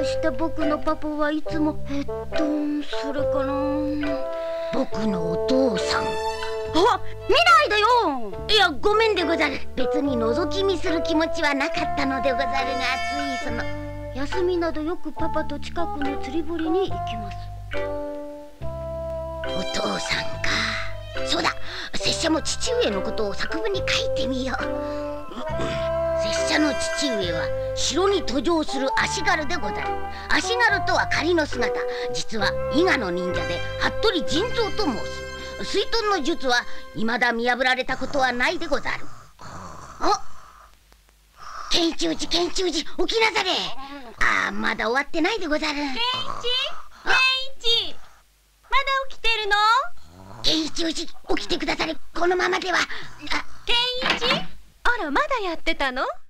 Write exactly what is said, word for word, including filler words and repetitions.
した僕のパパはいつもえっとそれかな、僕のお父さん。あ、見ないでよ。いや、ごめんでござる。別に覗き見する気持ちはなかったのでござるが、ついその休みなどよくパパと近くの釣り堀に行きます。お父さんか。そうだ、拙者も父上のことを作文に書いてみよう。拙者の父上は城に登場する足軽でござる。足軽とは仮の姿、実は伊賀の忍者で服部仁蔵と申す。水遁の術は未だ見破られたことはないでござる。あ、健一氏、健一氏、起きなされ。ああ、まだ終わってないでござる。健一、健一、まだ起きてるの？ 健一氏、起きてくだされ。このままでは。 健一、あら、まだやってたの？